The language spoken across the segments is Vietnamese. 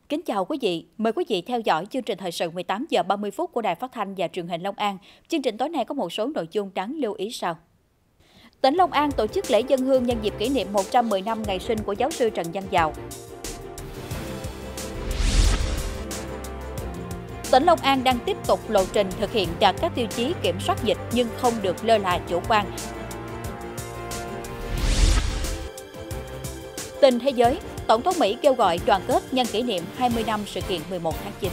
Kính chào quý vị, mời quý vị theo dõi chương trình thời sự 18 giờ 30 phút của Đài Phát thanh và Truyền hình Long An. Chương trình tối nay có một số nội dung đáng lưu ý sau. Tỉnh Long An tổ chức lễ dâng hương nhân dịp kỷ niệm 110 năm ngày sinh của giáo sư Trần Văn Dào. Tỉnh Long An đang tiếp tục lộ trình thực hiện đạt các tiêu chí kiểm soát dịch nhưng không được lơ là chủ quan. Tin thế giới, Tổng thống Mỹ kêu gọi đoàn kết nhân kỷ niệm 20 năm sự kiện 11 tháng 9.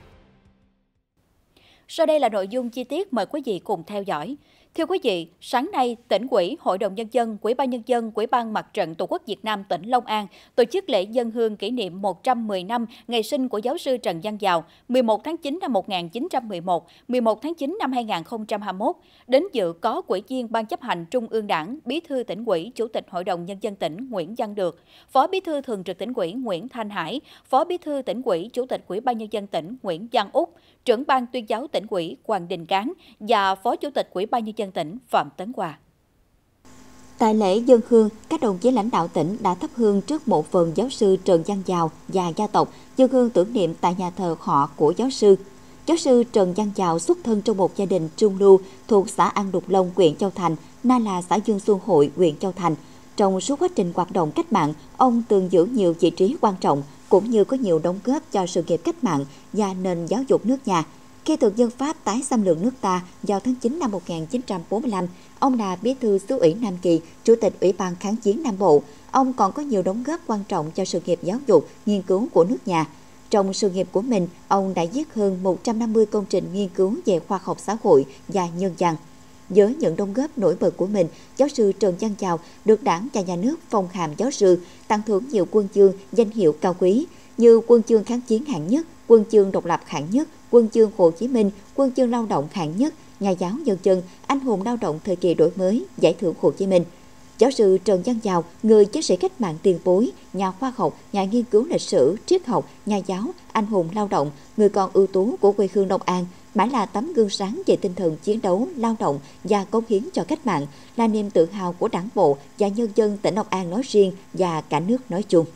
Sau đây là nội dung chi tiết, mời quý vị cùng theo dõi. Thưa quý vị, sáng nay, Tỉnh ủy, Hội đồng Nhân dân, Ủy ban Nhân dân, Ủy ban Mặt trận Tổ quốc Việt Nam tỉnh Long An tổ chức lễ dâng hương kỷ niệm 110 năm ngày sinh của giáo sư Trần Văn Dào, 11 tháng 9 năm 1911, 11 tháng 9 năm 2021. Đến dự có Ủy viên Ban chấp hành Trung ương Đảng, Bí thư Tỉnh ủy, Chủ tịch Hội đồng Nhân dân tỉnh Nguyễn Văn Được, Phó Bí thư Thường trực Tỉnh ủy Nguyễn Thanh Hải, Phó Bí thư Tỉnh ủy, Chủ tịch Ủy ban Nhân dân tỉnh Nguyễn Văn Úc, Trưởng ban Tuyên giáo Tỉnh ủy Hoàng Đình Cán và Phó Chủ tịch Ủy ban Nhân dân tỉnh Phạm Tấn Hòa. Tại lễ dâng hương, các đồng chí lãnh đạo tỉnh đã thắp hương trước mộ phần giáo sư Trần Văn Dào và gia tộc, dâng hương tưởng niệm tại nhà thờ họ của giáo sư. Giáo sư Trần Văn Dào xuất thân trong một gia đình trung lưu thuộc xã An Đục Long, huyện Châu Thành, nay là xã Dương Xuân Hội, huyện Châu Thành. Trong suốt quá trình hoạt động cách mạng, ông từng giữ nhiều vị trí quan trọng, cũng như có nhiều đóng góp cho sự nghiệp cách mạng và nền giáo dục nước nhà. Khi thực dân Pháp tái xâm lược nước ta vào tháng 9 năm 1945, ông là Bí thư Xứ ủy Nam Kỳ, Chủ tịch Ủy ban Kháng chiến Nam Bộ. Ông còn có nhiều đóng góp quan trọng cho sự nghiệp giáo dục, nghiên cứu của nước nhà. Trong sự nghiệp của mình, ông đã viết hơn 150 công trình nghiên cứu về khoa học xã hội và nhân văn. Với những đóng góp nổi bật của mình, giáo sư Trần Văn Dào được Đảng và Nhà nước phong hàm giáo sư, tặng thưởng nhiều huân chương, danh hiệu cao quý như huân chương kháng chiến hạng nhất, huân chương độc lập hạng nhất, huân chương Hồ Chí Minh, huân chương lao động hạng nhất, nhà giáo nhân dân, anh hùng lao động thời kỳ đổi mới, giải thưởng Hồ Chí Minh. Giáo sư Trần Văn Dào, người chiến sĩ cách mạng tiền bối, nhà khoa học, nhà nghiên cứu lịch sử, triết học, nhà giáo, anh hùng lao động, người con ưu tú của quê hương Long An, mãi là tấm gương sáng về tinh thần chiến đấu, lao động và cống hiến cho cách mạng, là niềm tự hào của Đảng bộ và nhân dân tỉnh Long An nói riêng và cả nước nói chung.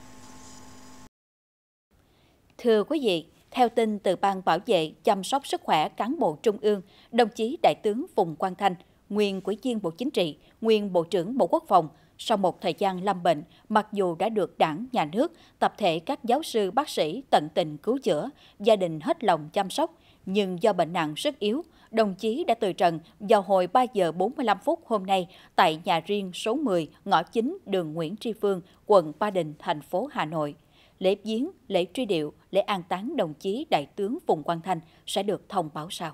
Thưa quý vị, theo tin từ Ban Bảo vệ chăm sóc sức khỏe cán bộ Trung ương, đồng chí Đại tướng Phùng Quang Thanh, nguyên Ủy viên Bộ Chính trị, nguyên Bộ trưởng Bộ Quốc phòng, sau một thời gian lâm bệnh, mặc dù đã được Đảng, Nhà nước, tập thể các giáo sư, bác sĩ tận tình cứu chữa, gia đình hết lòng chăm sóc, nhưng do bệnh nặng rất yếu, đồng chí đã từ trần vào hồi 3 giờ 45 phút hôm nay tại nhà riêng số 10, ngõ 9, đường Nguyễn Tri Phương, quận Ba Đình, thành phố Hà Nội. Lễ viếng, lễ truy điệu, lễ an táng đồng chí Đại tướng Phùng Quang Thanh sẽ được thông báo sau.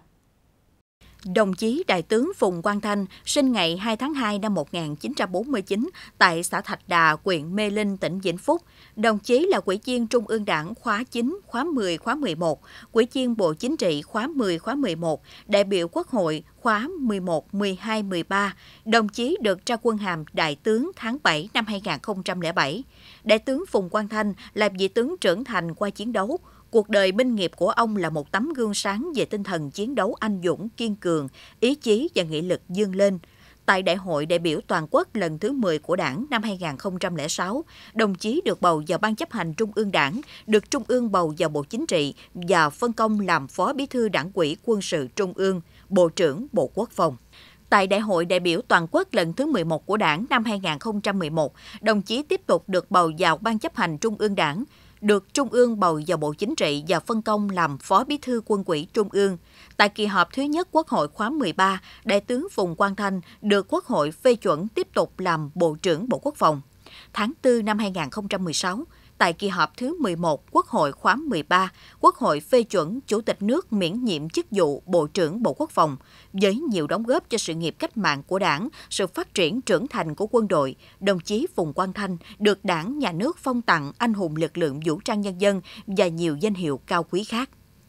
Đồng chí Đại tướng Phùng Quang Thanh sinh ngày 2 tháng 2 năm 1949 tại xã Thạch Đà, huyện Mê Linh, tỉnh Vĩnh Phúc. Đồng chí là Ủy viên Trung ương Đảng khóa 9, khóa 10, khóa 11, Ủy viên Bộ Chính trị khóa 10, khóa 11, đại biểu Quốc hội khóa 11, 12, 13. Đồng chí được trao quân hàm Đại tướng tháng 7 năm 2007. Đại tướng Phùng Quang Thanh là vị tướng trưởng thành qua chiến đấu. Cuộc đời binh nghiệp của ông là một tấm gương sáng về tinh thần chiến đấu anh dũng, kiên cường, ý chí và nghị lực vươn lên. Tại Đại hội đại biểu toàn quốc lần thứ 10 của Đảng năm 2006, đồng chí được bầu vào Ban chấp hành Trung ương Đảng, được Trung ương bầu vào Bộ Chính trị và phân công làm Phó Bí thư Đảng ủy Quân sự Trung ương, Bộ trưởng Bộ Quốc phòng. Tại Đại hội đại biểu toàn quốc lần thứ 11 của Đảng năm 2011, đồng chí tiếp tục được bầu vào Ban chấp hành Trung ương Đảng, được Trung ương bầu vào Bộ Chính trị và phân công làm Phó Bí thư Quân ủy Trung ương. Tại kỳ họp thứ nhất Quốc hội khóa 13, Đại tướng Phùng Quang Thanh được Quốc hội phê chuẩn tiếp tục làm Bộ trưởng Bộ Quốc phòng. Tháng 4 năm 2016, tại kỳ họp thứ 11 Quốc hội khóa 13, Quốc hội phê chuẩn Chủ tịch nước miễn nhiệm chức vụ Bộ trưởng Bộ Quốc phòng. Với nhiều đóng góp cho sự nghiệp cách mạng của Đảng, sự phát triển trưởng thành của quân đội, đồng chí Phùng Quang Thanh được Đảng, Nhà nước phong tặng anh hùng lực lượng vũ trang nhân dân và nhiều danh hiệu cao quý khác.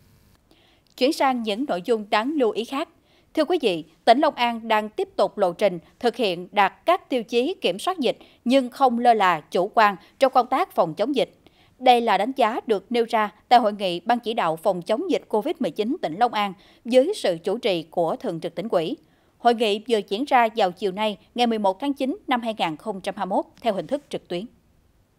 Chuyển sang những nội dung đáng lưu ý khác. Thưa quý vị, tỉnh Long An đang tiếp tục lộ trình thực hiện đạt các tiêu chí kiểm soát dịch nhưng không lơ là chủ quan trong công tác phòng chống dịch. Đây là đánh giá được nêu ra tại hội nghị Ban chỉ đạo phòng chống dịch COVID-19 tỉnh Long An với sự chủ trì của Thường trực Tỉnh ủy. Hội nghị vừa diễn ra vào chiều nay, ngày 11 tháng 9 năm 2021 theo hình thức trực tuyến.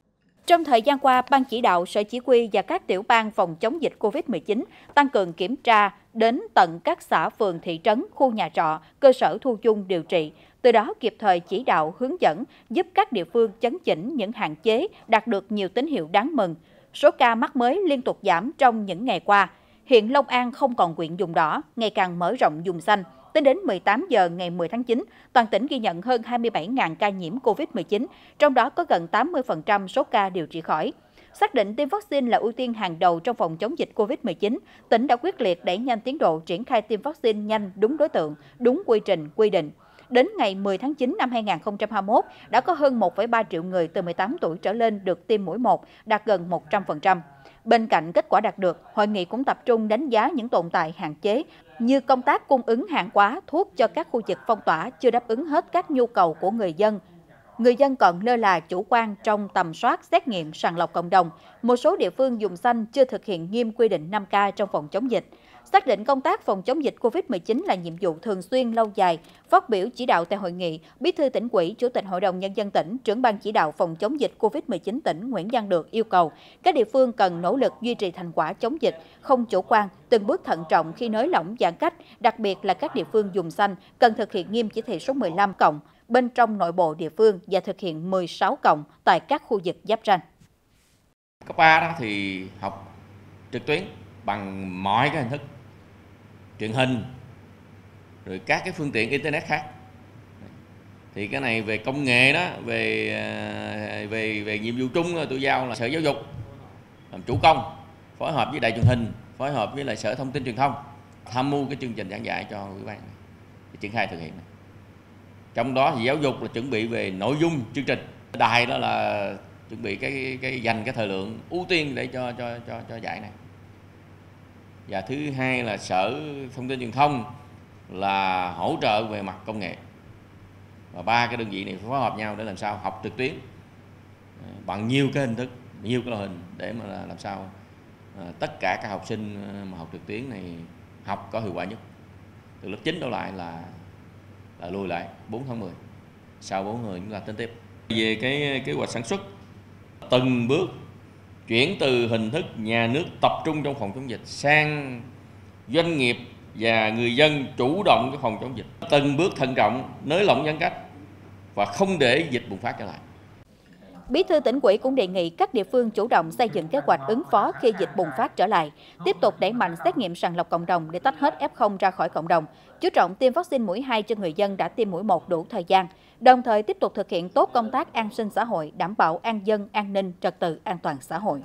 Trong thời gian qua, Ban chỉ đạo, Sở Chỉ huy và các tiểu ban phòng chống dịch COVID-19 tăng cường kiểm tra đến tận các xã, phường, thị trấn, khu nhà trọ, cơ sở thu dung điều trị. Từ đó kịp thời chỉ đạo, hướng dẫn, giúp các địa phương chấn chỉnh những hạn chế, đạt được nhiều tín hiệu đáng mừng. Số ca mắc mới liên tục giảm trong những ngày qua. Hiện Long An không còn huyện vùng đỏ, ngày càng mở rộng vùng xanh. Tính đến 18 giờ ngày 10 tháng 9, toàn tỉnh ghi nhận hơn 27.000 ca nhiễm COVID-19, trong đó có gần 80% số ca điều trị khỏi. Xác định tiêm vaccine là ưu tiên hàng đầu trong phòng chống dịch COVID-19, tỉnh đã quyết liệt đẩy nhanh tiến độ triển khai tiêm vaccine nhanh, đúng đối tượng, đúng quy trình, quy định. Đến ngày 10 tháng 9 năm 2021, đã có hơn 1,3 triệu người từ 18 tuổi trở lên được tiêm mũi 1, đạt gần 100%. Bên cạnh kết quả đạt được, hội nghị cũng tập trung đánh giá những tồn tại hạn chế như công tác cung ứng hàng hóa, thuốc cho các khu vực phong tỏa chưa đáp ứng hết các nhu cầu của người dân. Người dân còn lơ là chủ quan trong tầm soát, xét nghiệm, sàng lọc cộng đồng. Một số địa phương vùng xanh chưa thực hiện nghiêm quy định 5K trong phòng chống dịch. Xác định công tác phòng chống dịch COVID-19 là nhiệm vụ thường xuyên lâu dài. Phát biểu chỉ đạo tại hội nghị, Bí thư Tỉnh ủy, Chủ tịch Hội đồng Nhân dân tỉnh, trưởng ban chỉ đạo phòng chống dịch COVID-19 tỉnh Nguyễn Văn Được yêu cầu các địa phương cần nỗ lực duy trì thành quả chống dịch, không chủ quan, từng bước thận trọng khi nới lỏng giãn cách, đặc biệt là các địa phương vùng xanh cần thực hiện nghiêm chỉ thị số 15 cộng bên trong nội bộ địa phương và thực hiện 16 cộng tại các khu vực giáp ranh. Cấp 3 đó thì học trực tuyến bằng mọi cái hình thức, truyền hình, rồi các cái phương tiện internet khác. Thì cái này về công nghệ đó, về nhiệm vụ chung là tôi giao là Sở Giáo dục làm chủ công, phối hợp với Đài Truyền hình, phối hợp với lại Sở Thông tin Truyền thông tham mưu cái chương trình giảng dạy cho ủy ban để triển khai thực hiện này. Trong đó thì giáo dục là chuẩn bị về nội dung chương trình, đài đó là chuẩn bị cái dành cái thời lượng ưu tiên để cho dạy này. Và thứ hai là Sở Thông tin Truyền thông là hỗ trợ về mặt công nghệ. Và ba cái đơn vị này phối hợp nhau để làm sao học trực tuyến bằng nhiều cái hình thức, nhiều cái loại hình để mà làm sao tất cả các học sinh mà học trực tuyến này học có hiệu quả nhất. Từ lớp 9 trở lại là lùi lại 4 tháng 10. Sau 4 tháng 10 chúng ta tính tiếp. Về cái kế hoạch sản xuất, từng bước chuyển từ hình thức nhà nước tập trung trong phòng chống dịch sang doanh nghiệp và người dân chủ động cái phòng chống dịch. Từng bước thận trọng, nới lỏng giãn cách và không để dịch bùng phát trở lại. Bí thư Tỉnh ủy cũng đề nghị các địa phương chủ động xây dựng kế hoạch ứng phó khi dịch bùng phát trở lại, tiếp tục đẩy mạnh xét nghiệm sàng lọc cộng đồng để tách hết F0 ra khỏi cộng đồng, chú trọng tiêm vaccine mũi 2 cho người dân đã tiêm mũi 1 đủ thời gian, đồng thời tiếp tục thực hiện tốt công tác an sinh xã hội, đảm bảo an dân, an ninh, trật tự, an toàn xã hội.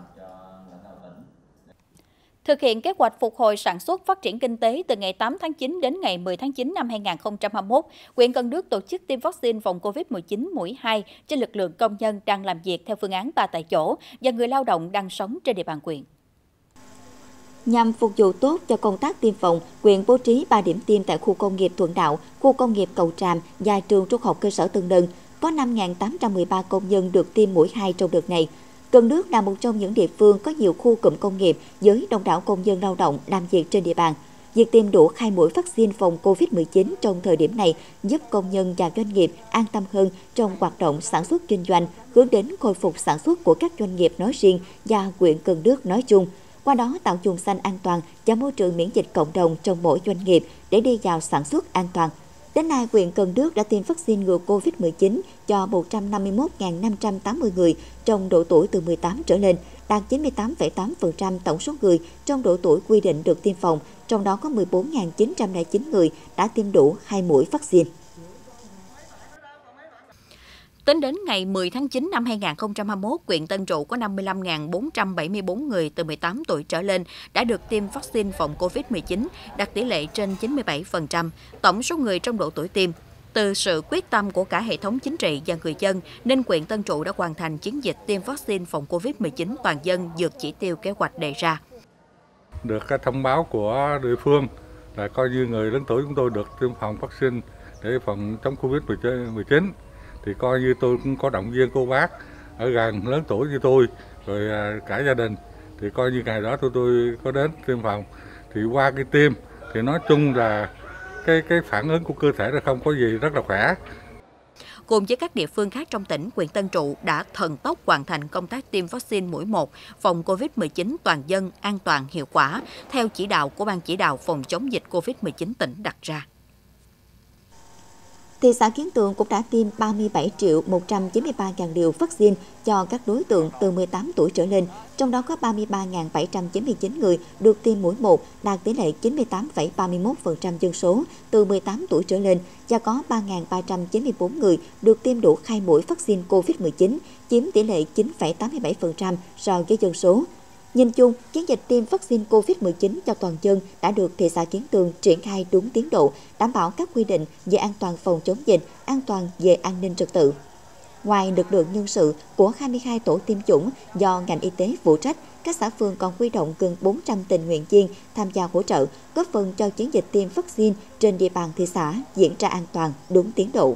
Thực hiện kế hoạch phục hồi sản xuất phát triển kinh tế từ ngày 8 tháng 9 đến ngày 10 tháng 9 năm 2021, huyện Cần Đước tổ chức tiêm vaccine phòng COVID-19 mũi 2 cho lực lượng công nhân đang làm việc theo phương án 3 tại chỗ và người lao động đang sống trên địa bàn huyện. Nhằm phục vụ tốt cho công tác tiêm phòng, huyện bố trí 3 điểm tiêm tại khu công nghiệp Thuận Đạo, khu công nghiệp Cầu Tràm và trường trung học cơ sở Tân Đơn. Có 5.813 công nhân được tiêm mũi 2 trong đợt này. Cần Đước là một trong những địa phương có nhiều khu cụm công nghiệp với đông đảo công nhân lao động làm việc trên địa bàn. Việc tiêm đủ 2 mũi vaccine phòng COVID-19 trong thời điểm này giúp công nhân và doanh nghiệp an tâm hơn trong hoạt động sản xuất kinh doanh, hướng đến khôi phục sản xuất của các doanh nghiệp nói riêng và huyện Cần Đước nói chung. Qua đó tạo vùng xanh an toàn và môi trường miễn dịch cộng đồng trong mỗi doanh nghiệp để đi vào sản xuất an toàn. Đến nay, huyện Cần Đước đã tiêm vaccine ngừa COVID-19 cho 151.580 người trong độ tuổi từ 18 trở lên, đạt 98,8% tổng số người trong độ tuổi quy định được tiêm phòng, trong đó có 14.909 người đã tiêm đủ 2 mũi vaccine. Tính đến ngày 10 tháng 9 năm 2021, huyện Tân Trụ có 55.474 người từ 18 tuổi trở lên đã được tiêm vaccine phòng COVID-19, đạt tỷ lệ trên 97%, tổng số người trong độ tuổi tiêm. Từ sự quyết tâm của cả hệ thống chính trị và người dân, nên huyện Tân Trụ đã hoàn thành chiến dịch tiêm vaccine phòng COVID-19 toàn dân vượt chỉ tiêu kế hoạch đề ra. Được cái thông báo của địa phương là coi như người lớn tuổi chúng tôi được tiêm phòng vaccine để phòng chống COVID-19. Thì coi như tôi cũng có động viên cô bác ở gần lớn tuổi như tôi, rồi cả gia đình. Thì coi như ngày đó tôi có đến tiêm phòng. Thì qua cái tiêm thì nói chung là cái phản ứng của cơ thể là không có gì, rất là khỏe. cùng với các địa phương khác trong tỉnh, huyện Tân Trụ đã thần tốc hoàn thành công tác tiêm vaccine mũi 1 phòng COVID-19 toàn dân an toàn hiệu quả theo chỉ đạo của Ban chỉ đạo phòng chống dịch COVID-19 tỉnh đặt ra. Thị xã Kiến Tường cũng đã tiêm 37.193.000 liều vaccine cho các đối tượng từ 18 tuổi trở lên, trong đó có 33.799 người được tiêm mũi 1, đạt tỷ lệ 98,31% dân số từ 18 tuổi trở lên, và có 3.394 người được tiêm đủ 2 mũi vaccine COVID-19, chiếm tỷ lệ 9,87% so với dân số. Nhìn chung, chiến dịch tiêm vaccine COVID-19 cho toàn dân đã được thị xã Kiến Tường triển khai đúng tiến độ, đảm bảo các quy định về an toàn phòng chống dịch, an toàn về an ninh trật tự. Ngoài lực lượng nhân sự của 22 tổ tiêm chủng do ngành y tế phụ trách, các xã phường còn huy động gần 400 tình nguyện viên tham gia hỗ trợ, góp phần cho chiến dịch tiêm vaccine trên địa bàn thị xã diễn ra an toàn, đúng tiến độ.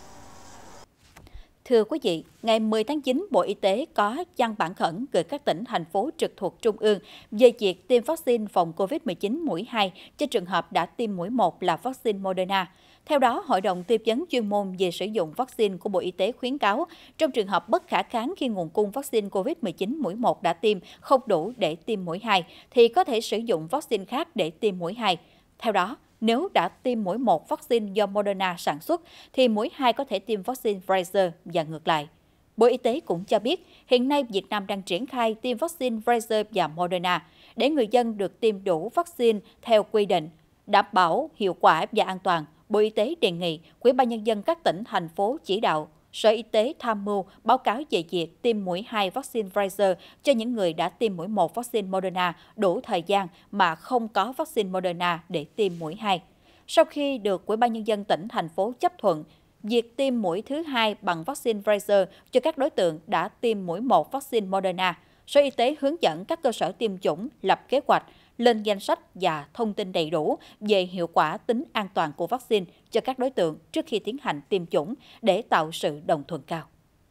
Thưa quý vị, ngày 10 tháng 9, Bộ Y tế có văn bản khẩn gửi các tỉnh, thành phố trực thuộc Trung ương về việc tiêm vaccine phòng COVID-19 mũi 2 cho trường hợp đã tiêm mũi 1 là vaccine Moderna. Theo đó, Hội đồng tư vấn chuyên môn về sử dụng vaccine của Bộ Y tế khuyến cáo, trong trường hợp bất khả kháng khi nguồn cung vaccine COVID-19 mũi 1 đã tiêm không đủ để tiêm mũi 2, thì có thể sử dụng vaccine khác để tiêm mũi 2. Theo đó, nếu đã tiêm mũi 1 vaccine do Moderna sản xuất, thì mũi 2 có thể tiêm vaccine Pfizer và ngược lại. Bộ Y tế cũng cho biết, hiện nay Việt Nam đang triển khai tiêm vaccine Pfizer và Moderna để người dân được tiêm đủ vaccine theo quy định, đảm bảo hiệu quả và an toàn. Bộ Y tế đề nghị Ủy ban Nhân dân các tỉnh, thành phố chỉ đạo Sở Y tế tham mưu báo cáo về việc tiêm mũi 2 vaccine Pfizer cho những người đã tiêm mũi 1 vaccine Moderna đủ thời gian mà không có vaccine Moderna để tiêm mũi 2. Sau khi được Ủy ban Nhân dân tỉnh, thành phố chấp thuận việc tiêm mũi thứ 2 bằng vaccine Pfizer cho các đối tượng đã tiêm mũi 1 vaccine Moderna, Sở Y tế hướng dẫn các cơ sở tiêm chủng lập kế hoạch, lên danh sách và thông tin đầy đủ về hiệu quả, tính an toàn của vaccine cho các đối tượng trước khi tiến hành tiêm chủng để tạo sự đồng thuận cao.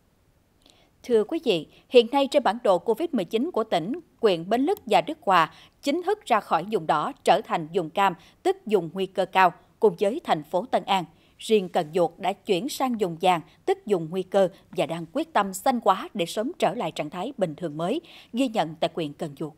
Thưa quý vị, hiện nay trên bản đồ COVID-19 của tỉnh, huyện Bến Lức và Đức Hòa chính thức ra khỏi vùng đỏ trở thành vùng cam, tức vùng nguy cơ cao, cùng với thành phố Tân An. Riêng Cần Duộc đã chuyển sang vùng vàng, tức vùng nguy cơ, và đang quyết tâm xanh hóa để sớm trở lại trạng thái bình thường mới, ghi nhận tại huyện Cần Duộc.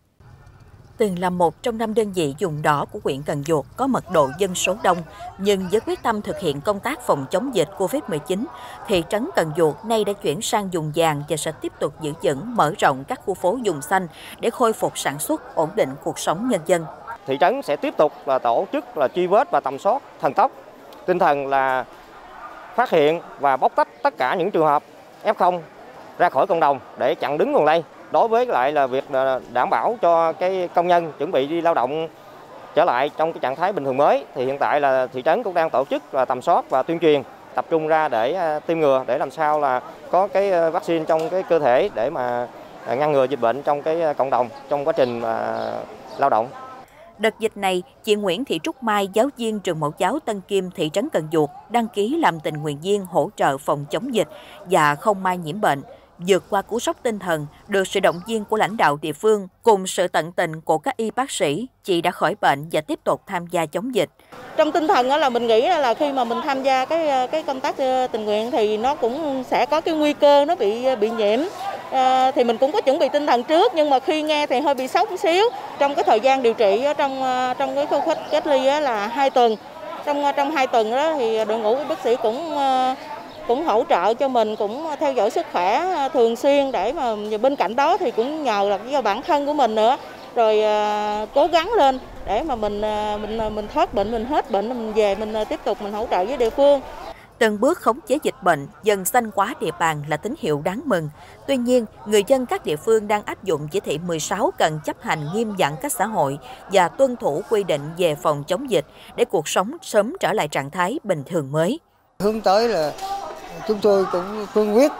Từng là một trong 5 đơn vị vùng đỏ của huyện Cần Duộc có mật độ dân số đông, nhưng với quyết tâm thực hiện công tác phòng chống dịch COVID-19, thị trấn Cần Duộc nay đã chuyển sang vùng vàng và sẽ tiếp tục giữ vững, mở rộng các khu phố vùng xanh để khôi phục sản xuất, ổn định cuộc sống nhân dân. Thị trấn sẽ tiếp tục tổ chức truy vết và tầm soát thần tốc, tinh thần là phát hiện và bóc tách tất cả những trường hợp F0 ra khỏi cộng đồng để chặn đứng nguồn lây. Đối với lại là việc đảm bảo cho cái công nhân chuẩn bị đi lao động trở lại trong cái trạng thái bình thường mới, thì hiện tại là thị trấn cũng đang tổ chức và tầm soát và tuyên truyền, tập trung ra để tiêm ngừa, để làm sao là có cái vaccine trong cái cơ thể để mà ngăn ngừa dịch bệnh trong cái cộng đồng trong quá trình lao động. Đợt dịch này, chị Nguyễn Thị Trúc Mai, giáo viên trường mẫu giáo Tân Kim, thị trấn Cần Duộc, đăng ký làm tình nguyện viên hỗ trợ phòng chống dịch và không may nhiễm bệnh. Vượt qua cú sốc tinh thần, được sự động viên của lãnh đạo địa phương cùng sự tận tình của các y bác sĩ, chị đã khỏi bệnh và tiếp tục tham gia chống dịch. Trong tinh thần là mình nghĩ là khi mà mình tham gia cái công tác tình nguyện thì nó cũng sẽ có cái nguy cơ nó bị nhiễm. Thì mình cũng có chuẩn bị tinh thần trước, nhưng mà khi nghe thì hơi bị sốc một xíu. Trong cái thời gian điều trị trong cái khu cách ly là 2 tuần. Trong 2 tuần đó thì đội ngũ bác sĩ cũng hỗ trợ cho mình, cũng theo dõi sức khỏe thường xuyên, để mà bên cạnh đó thì cũng nhờ là do bản thân của mình nữa, rồi cố gắng lên để mà mình thoát bệnh, mình hết bệnh, mình về mình tiếp tục mình hỗ trợ với địa phương. Từng bước khống chế dịch bệnh, dần xanh hóa địa bàn là tín hiệu đáng mừng. Tuy nhiên, người dân các địa phương đang áp dụng chỉ thị 16 cần chấp hành nghiêm giãn cách xã hội và tuân thủ quy định về phòng chống dịch để cuộc sống sớm trở lại trạng thái bình thường mới. Hướng tới là chúng tôi cũng cương quyết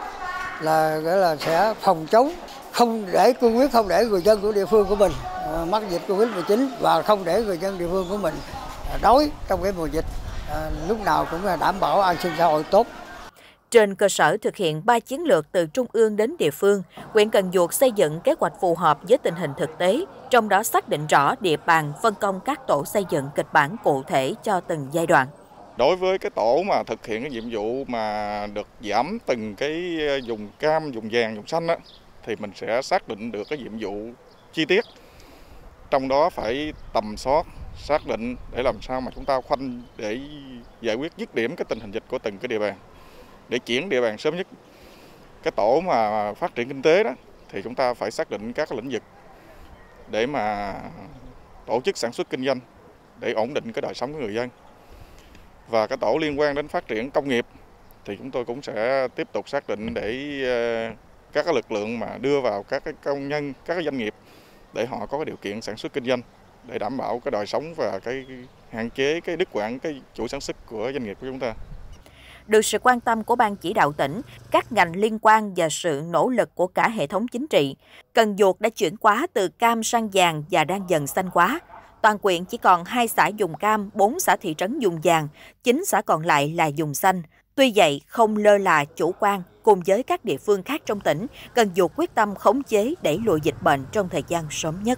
là sẽ phòng chống, không để người dân của địa phương của mình mắc dịch Covid-19 và không để người dân địa phương của mình đói trong cái mùa dịch, lúc nào cũng là đảm bảo an sinh xã hội tốt. Trên cơ sở thực hiện 3 chiến lược từ trung ương đến địa phương, huyện Cần Duộc xây dựng kế hoạch phù hợp với tình hình thực tế, trong đó xác định rõ địa bàn, phân công các tổ xây dựng kịch bản cụ thể cho từng giai đoạn. Đối với cái tổ mà thực hiện cái nhiệm vụ mà được giảm từng cái vùng cam, vùng vàng, vùng xanh á, thì mình sẽ xác định được cái nhiệm vụ chi tiết. Trong đó phải tầm soát, xác định để làm sao mà chúng ta khoanh để giải quyết dứt điểm cái tình hình dịch của từng cái địa bàn, để chuyển địa bàn sớm nhất. Cái tổ mà phát triển kinh tế đó thì chúng ta phải xác định các lĩnh vực để mà tổ chức sản xuất kinh doanh để ổn định cái đời sống của người dân. Và cái tổ liên quan đến phát triển công nghiệp thì chúng tôi cũng sẽ tiếp tục xác định để các cái lực lượng mà đưa vào các cái công nhân, các cái doanh nghiệp để họ có cái điều kiện sản xuất kinh doanh để đảm bảo cái đời sống và cái hạn chế cái đứt quãng cái chuỗi sản xuất của doanh nghiệp của chúng ta. Được sự quan tâm của Ban chỉ đạo tỉnh, các ngành liên quan và sự nỗ lực của cả hệ thống chính trị, Cần Duộc đã chuyển hóa từ cam sang vàng và đang dần xanh hóa. Toàn huyện chỉ còn 2 xã dùng cam, 4 xã thị trấn dùng vàng, 9 xã còn lại là dùng xanh. Tuy vậy, không lơ là chủ quan, cùng với các địa phương khác trong tỉnh, Cần Duộc quyết tâm khống chế đẩy lùi dịch bệnh trong thời gian sớm nhất.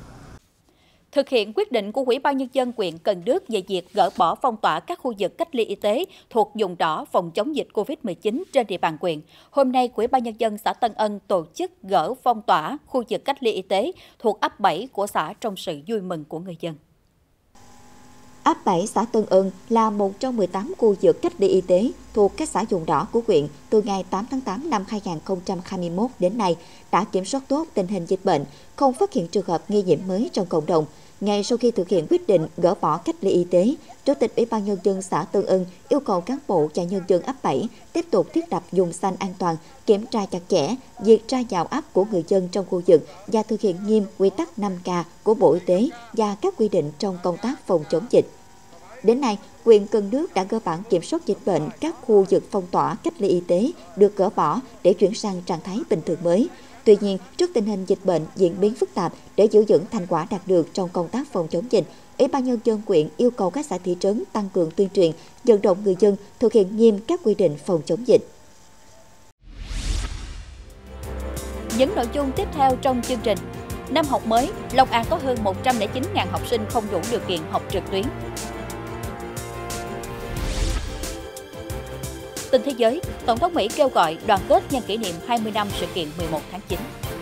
Thực hiện quyết định của Ủy ban Nhân dân huyện Cần Đước về việc gỡ bỏ phong tỏa các khu vực cách ly y tế thuộc vùng đỏ phòng chống dịch COVID-19 trên địa bàn huyện, hôm nay Ủy ban Nhân dân xã Tân Ân tổ chức gỡ phong tỏa khu vực cách ly y tế thuộc ấp 7 của xã trong sự vui mừng của người dân. Ấp 7 xã Tân Ân là một trong 18 khu vực cách ly y tế thuộc các xã vùng đỏ của huyện từ ngày 8 tháng 8 năm 2021 đến nay đã kiểm soát tốt tình hình dịch bệnh, không phát hiện trường hợp nghi nhiễm mới trong cộng đồng. Ngay sau khi thực hiện quyết định gỡ bỏ cách ly y tế, Chủ tịch Ủy ban Nhân dân xã Tân Ân yêu cầu cán bộ và nhân dân ấp 7 tiếp tục thiết lập vùng xanh an toàn, kiểm tra chặt chẽ việc ra vào ấp của người dân trong khu vực và thực hiện nghiêm quy tắc 5K của Bộ Y tế và các quy định trong công tác phòng chống dịch. Đến nay, huyện Cần Đước đã cơ bản kiểm soát dịch bệnh, các khu vực phong tỏa cách ly y tế được gỡ bỏ để chuyển sang trạng thái bình thường mới. Tuy nhiên, trước tình hình dịch bệnh diễn biến phức tạp, để giữ vững thành quả đạt được trong công tác phòng chống dịch, Ủy ban Nhân dân huyện yêu cầu các xã thị trấn tăng cường tuyên truyền, vận động người dân thực hiện nghiêm các quy định phòng chống dịch. Những nội dung tiếp theo trong chương trình. Năm học mới, Long An có hơn 109.000 học sinh không đủ điều kiện học trực tuyến. Tin thế giới, Tổng thống Mỹ kêu gọi đoàn kết nhân kỷ niệm 20 năm sự kiện 11 tháng 9.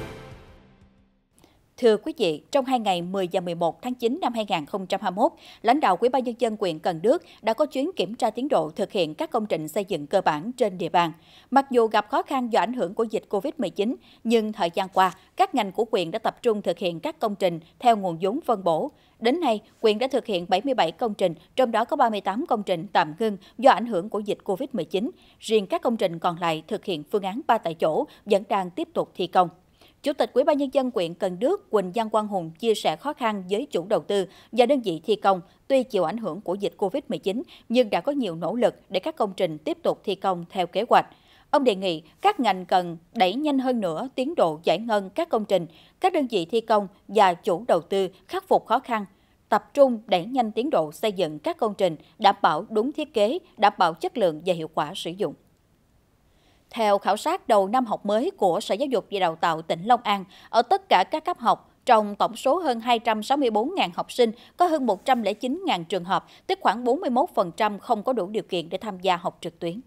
Thưa quý vị, trong 2 ngày 10 và 11 tháng 9 năm 2021, lãnh đạo Ủy ban Nhân dân huyện Cần Đước đã có chuyến kiểm tra tiến độ thực hiện các công trình xây dựng cơ bản trên địa bàn. Mặc dù gặp khó khăn do ảnh hưởng của dịch Covid-19, nhưng thời gian qua, các ngành của huyện đã tập trung thực hiện các công trình theo nguồn vốn phân bổ. Đến nay, huyện đã thực hiện 77 công trình, trong đó có 38 công trình tạm ngưng do ảnh hưởng của dịch Covid-19. Riêng các công trình còn lại thực hiện phương án 3 tại chỗ vẫn đang tiếp tục thi công. Chủ tịch Ủy ban Nhân dân huyện Cần Đước Quỳnh Văn Quang Hùng chia sẻ khó khăn với chủ đầu tư và đơn vị thi công tuy chịu ảnh hưởng của dịch Covid-19 nhưng đã có nhiều nỗ lực để các công trình tiếp tục thi công theo kế hoạch. Ông đề nghị các ngành cần đẩy nhanh hơn nữa tiến độ giải ngân các công trình, các đơn vị thi công và chủ đầu tư khắc phục khó khăn, tập trung đẩy nhanh tiến độ xây dựng các công trình, đảm bảo đúng thiết kế, đảm bảo chất lượng và hiệu quả sử dụng. Theo khảo sát đầu năm học mới của Sở Giáo dục và Đào tạo tỉnh Long An, ở tất cả các cấp học, trong tổng số hơn 264.000 học sinh, có hơn 109.000 trường hợp, tức khoảng 41% không có đủ điều kiện để tham gia học trực tuyến.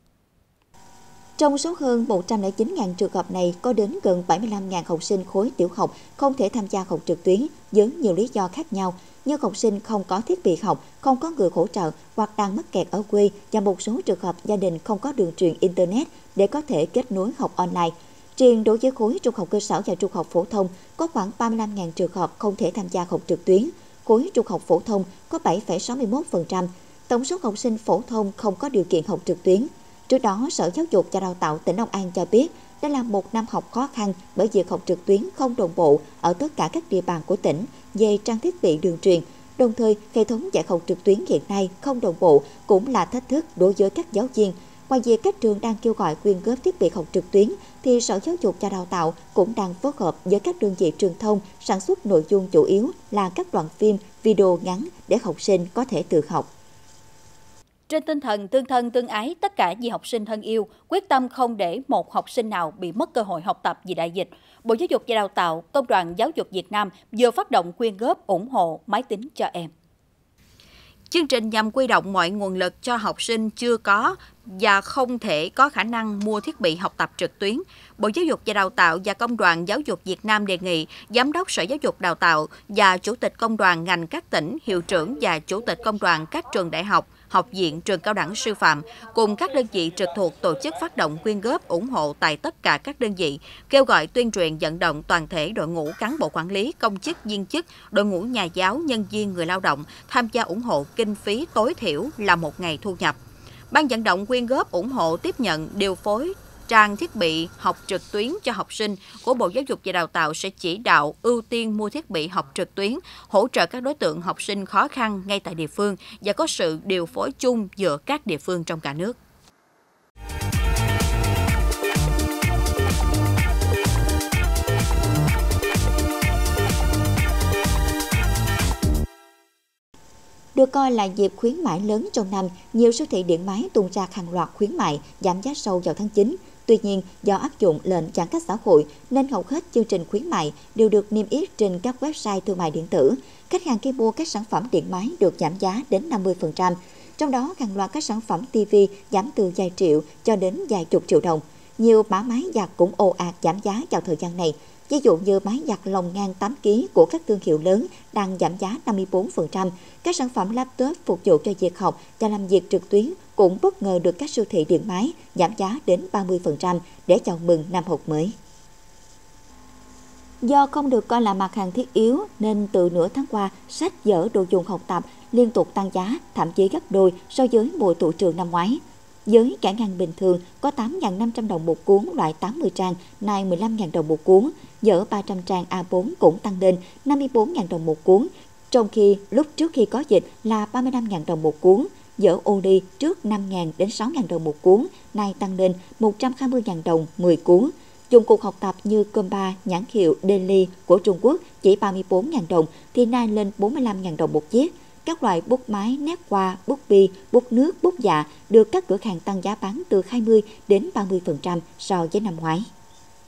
Trong số hơn 109.000 trường hợp này, có đến gần 75.000 học sinh khối tiểu học không thể tham gia học trực tuyến với nhiều lý do khác nhau, như học sinh không có thiết bị học, không có người hỗ trợ hoặc đang mắc kẹt ở quê và một số trường hợp gia đình không có đường truyền Internet để có thể kết nối học online. Riêng đối với khối trung học cơ sở và trung học phổ thông, có khoảng 35.000 trường hợp không thể tham gia học trực tuyến. Khối trung học phổ thông có 7,61%. Tổng số học sinh phổ thông không có điều kiện học trực tuyến. Trước đó, Sở Giáo dục và Đào tạo tỉnh Long An cho biết, đây là một năm học khó khăn bởi việc học trực tuyến không đồng bộ ở tất cả các địa bàn của tỉnh về trang thiết bị đường truyền. Đồng thời, hệ thống dạy học trực tuyến hiện nay không đồng bộ cũng là thách thức đối với các giáo viên. Ngoài việc các trường đang kêu gọi quyên góp thiết bị học trực tuyến, thì Sở Giáo dục và Đào tạo cũng đang phối hợp với các đơn vị truyền thông sản xuất nội dung chủ yếu là các đoạn phim, video ngắn để học sinh có thể tự học. Trên tinh thần tương thân tương ái, tất cả vì học sinh thân yêu, quyết tâm không để một học sinh nào bị mất cơ hội học tập vì đại dịch, Bộ Giáo dục và Đào tạo, Công đoàn Giáo dục Việt Nam vừa phát động quyên góp ủng hộ máy tính cho em. Chương trình nhằm huy động mọi nguồn lực cho học sinh chưa có và không thể có khả năng mua thiết bị học tập trực tuyến. Bộ Giáo dục và Đào tạo và Công đoàn Giáo dục Việt Nam đề nghị Giám đốc Sở Giáo dục Đào tạo và Chủ tịch Công đoàn ngành các tỉnh, hiệu trưởng và Chủ tịch Công đoàn các trường đại học, học viện, trường cao đẳng sư phạm cùng các đơn vị trực thuộc tổ chức phát động quyên góp ủng hộ tại tất cả các đơn vị, kêu gọi tuyên truyền vận động toàn thể đội ngũ cán bộ quản lý, công chức, viên chức, đội ngũ nhà giáo, nhân viên, người lao động tham gia ủng hộ kinh phí tối thiểu là 1 ngày thu nhập. Ban vận động quyên góp ủng hộ tiếp nhận điều phối trang thiết bị học trực tuyến cho học sinh của Bộ Giáo dục và Đào tạo sẽ chỉ đạo ưu tiên mua thiết bị học trực tuyến, hỗ trợ các đối tượng học sinh khó khăn ngay tại địa phương và có sự điều phối chung giữa các địa phương trong cả nước. Được coi là dịp khuyến mãi lớn trong năm, nhiều siêu thị điện máy tung ra hàng loạt khuyến mại giảm giá sâu vào tháng 9. Tuy nhiên, do áp dụng lệnh giãn cách xã hội nên hầu hết chương trình khuyến mại đều được niêm yết trên các website thương mại điện tử. Khách hàng khi mua các sản phẩm điện máy được giảm giá đến 50%. Trong đó, hàng loạt các sản phẩm TV giảm từ vài triệu cho đến vài chục triệu đồng. Nhiều mã máy giặt cũng ồ ạt giảm giá vào thời gian này. Ví dụ như máy giặt lồng ngang 8 kg của các thương hiệu lớn đang giảm giá 54%. Các sản phẩm laptop phục vụ cho việc học và làm việc trực tuyến cũng bất ngờ được các siêu thị điện máy giảm giá đến 30% để chào mừng năm học mới. Do không được coi là mặt hàng thiết yếu nên từ nửa tháng qua, sách vở, đồ dùng học tập liên tục tăng giá, thậm chí gấp đôi so với mùa tụ trường năm ngoái. Với cả ngàn bình thường có 8.500 đồng một cuốn loại 80 trang, nay 15.000 đồng một cuốn, vở 300 trang A4 cũng tăng lên 54.000 đồng một cuốn, trong khi lúc trước khi có dịch là 35.000 đồng một cuốn, vở Oli trước 5.000 đến 6.000 đồng một cuốn, nay tăng lên 120.000 đồng 10 cuốn. Dụng cụ học tập như Compa nhãn hiệu Daily của Trung Quốc chỉ 34.000 đồng thì nay lên 45.000 đồng một chiếc. Các loại bút máy, nét hoa, bút bi, bút nước, bút dạ được các cửa hàng tăng giá bán từ 20 đến 30% so với năm ngoái.